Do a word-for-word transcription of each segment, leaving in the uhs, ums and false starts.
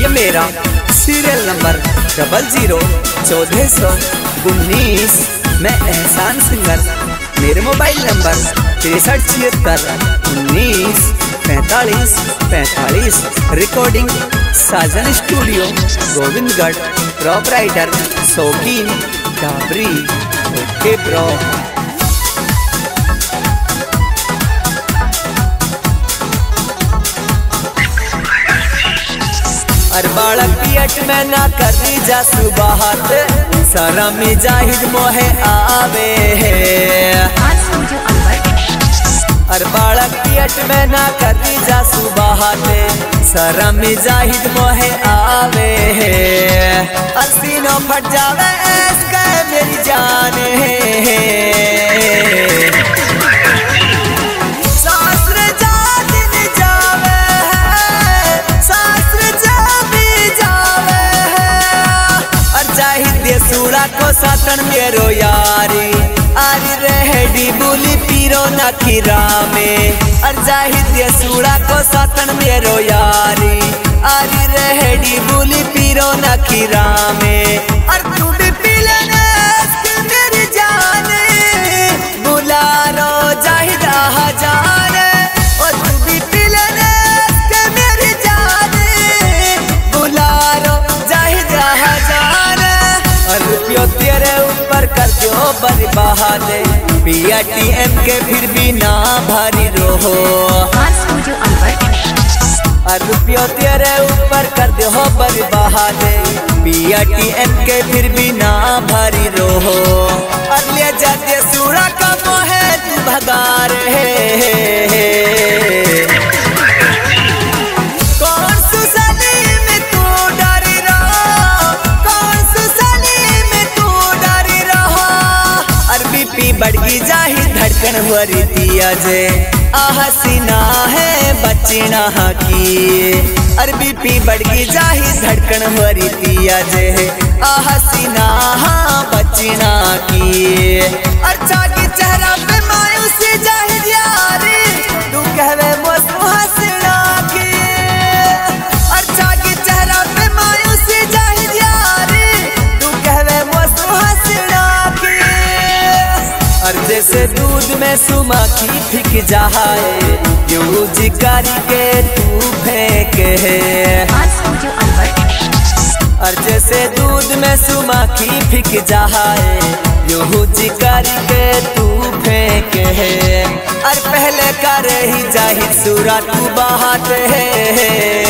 ये मेरा serial number double zero चौदह सौ उन्नीस। मैं एहसान सिंगर। मेरे मोबाइल नंबर तिरसठ छिहत्तर उन्नीस पैंतालीस पैंतालीस। Recording Sajan studio Govindgarh. Proprietor Shaukeen Dabri. Okay bro. अर बालक पियट में ना करी जा सुबहत सारा में जाहिद मोहे आवे है। अर बालक पियट में ना करी जा सुबहत सारा में जाहिद मोहे आवे है। असीनो फट जावे इसका मेरी जान है। सूड़ा को सातन मेरो यारी आरी रहडी बोली पीरो नखीरा में। अर जाहिद सूड़ा को सातन मेरो यारी आरी रहडी बोली पीरो नखीरा में। अर तू भी पी लेना मेरी जाने बुलारो जाहिद हजारे। और तू भी पी लेना मेरी जाने बुलारो जाहिद हजारे। रुपयों तेरे ऊपर कर दो बड़ी Bahade P R T M के फिर भी ना भारी रहो। रुपयों तेरे ऊपर कर दो बड़ी Bahade P R T M के फिर भी ना भारी रहो। अगले जाते सूरा का मोहे तू भगा रहे। बड़की जाही धड़कन हुरी दिया जे आहसीना है बचना की। अरबी पी बड़की जाही धड़कन हुरी दिया जे आहसीना हाँ बचना की। अच्छा की चेहरा पे मायूसी जाही यारी तू कहवे मौसम हंसना की। अच्छा की चेहरा पे मायूसी जाही यारी तू कहवे मौसम हंसना की। और जैसे दूध में सुमाखी फिक जाए यूं जिकारी के तू फेंक है। और जैसे दूध में सुमाखी फिक जाए यूं जिकारी के तू फेंक है। और पहले कर ही जाहिर सूरा तू बात है।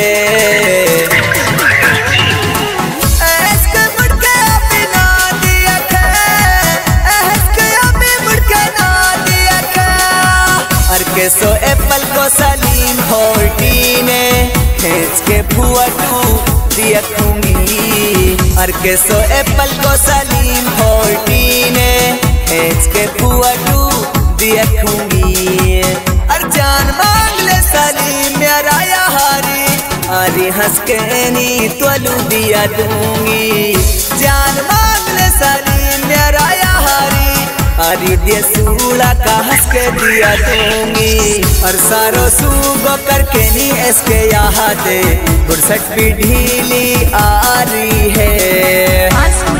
के सो एप्पल को सलीम होल्टी ने खींच के फुआ टू देखूंगी। और के सो एप्पल को सलीम होल्टी ने खींच के फुआ टू देखूंगी। और जान मांग ले सलीम मेरा यारी अरे हंस के नी तोलू दिया दूंगी। जान मांग ले सलीम मेरा यारी अरे दे सूला का हंस के दिया दूंगी। और सारो सूगो करके नी इसके यहाँ दे गुरसट भी ढीली आ रही है।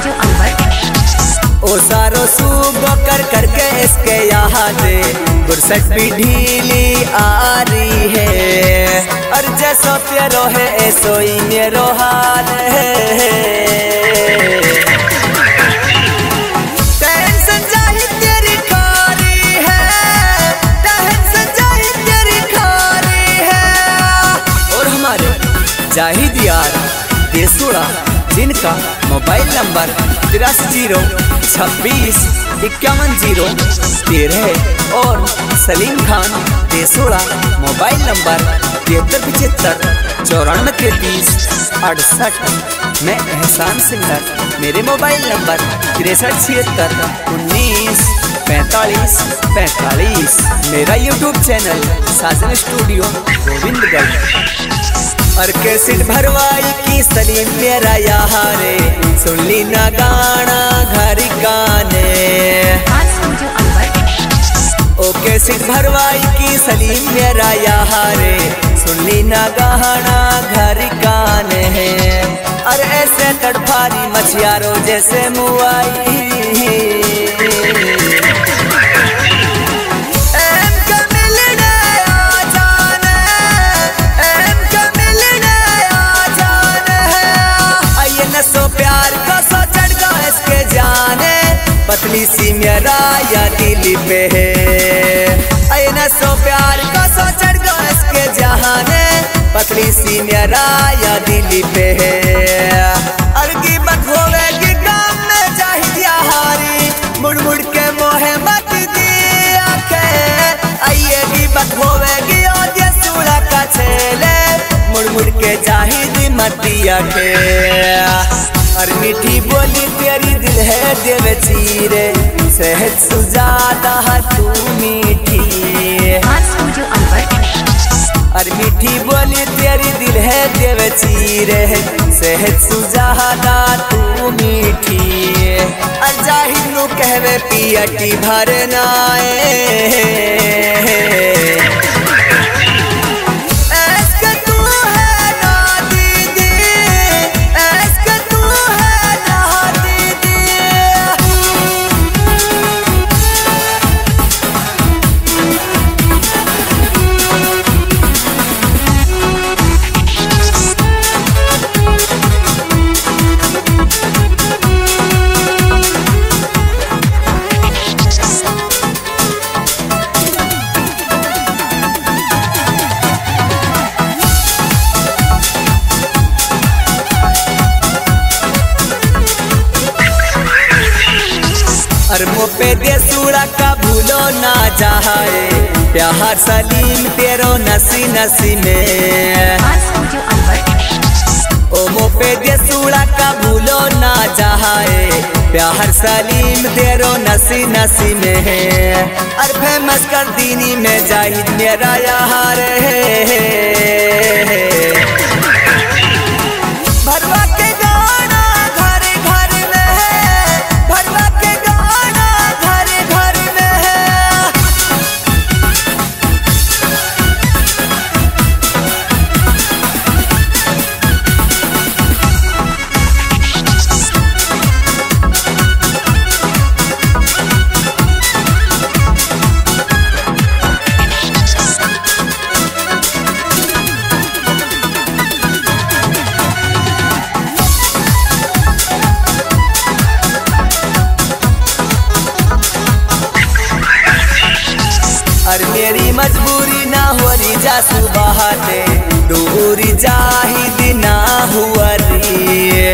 ओ सारो सूगो कर करके इसके यहाँ दे गुरसट भी ढीली आ रही है। और जैसो तेरो है ऐसो ही मेरो हाल है। जाहिद यार देसुड़ा जिनका मोबाइल नंबर तिरासी जीरो छब्बीस इक्यावन जीरो तेरह। और सलीम खान देसुड़ा मोबाइल नंबर तिहत्तर पचहत्तर चौरानवे तैतीस अड़सठ। मैं एहसान सिंगर। मेरे मोबाइल नंबर तिरसठ छिहत्तर उन्नीस पैंतालीस पैंतालीस। मेरा YouTube channel Sajan studio Govindgarh. और कैसेट भरवाई की सलीम मेरा यारे सुन ली ना गाना घर गाने। ओ कैसेट भरवाई की सलीम मेरा यारे सुन ली ना गाना घर गाने। अरे ऐसे तड़फारी मछियारो जैसे मुआई पतली सी मेरा या दिल पे है अये न सो प्यार का सो चढ़ गो इसके जहाने पतली सी मेरा या दिल पे है अलगी मत होवेगी काम में चाहिए हारी मुड़ मुड़ के मोहे मत दी आंखें आइएगी मत होवेगी और ये सूड़ा का छेले मुड़ मुड़ के चाहिए मत दिया के और मीठी बोली तेरी दिल है देव चीरे सहज सुजाता है तू मीठी और मीठी बोली तेरी दिल है देव चीरे सहज सुजाता तू मीठी और जाहिर नु कहवे पियटी भरनाए और मोपे दे सूड़ा का भूलो ना जाए प्यार सलीम तेरो नसी नसी में ओ मोपे दे सूड़ा का भूलो ना जाए प्यार सलीम तेरो नसी नसी में और फेमस कर दीनी में जाहिद मेरा यार भरवा के गाना घर घर में है भरवा के और मेरी मजबूरी ना हो रही जा सुबह दे दूरी जाहिद ना हुआ री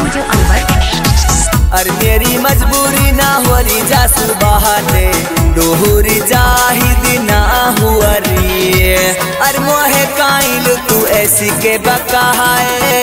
और मेरी मजबूरी ना हो रही जा सुबह दे दूरी जाहिद ना हुआ री और मोहे काइल तू ऐसी के बकाए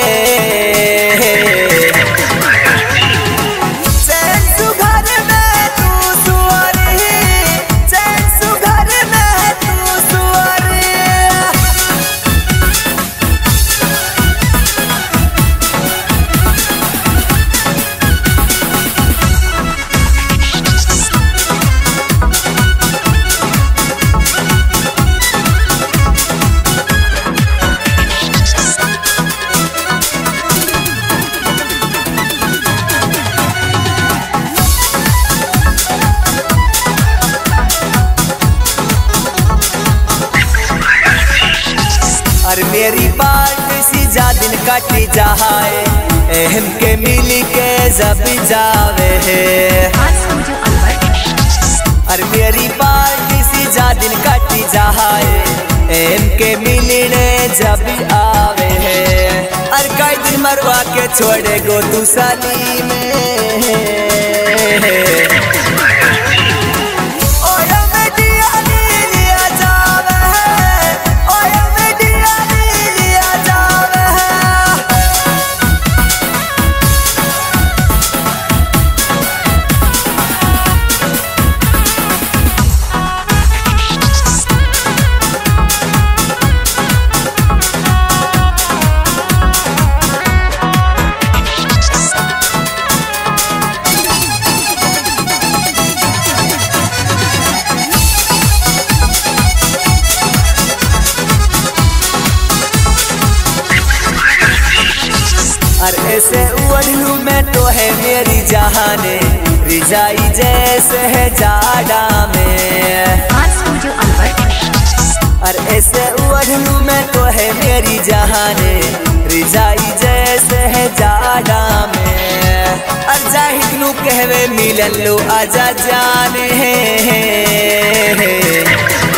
और मेरी बात सी जा दिन कटी जाए एहम के मिली के जब जावे है और मेरी बात सी जा दिन कटी जाए एहम के मिलने जब आवे है और कई दिन मरवा के छोड़े गो तू साली में और ऐसे ओढ़लू में तो है मेरी जहाने रिजाई जैसे है जाड़ा में। और ऐसे ओढ़लू में तो है मेरी जहाने रिजाई जैसे है जाड़ा में। और जाहिद नू कहवे मिलन लो आजा जाने है।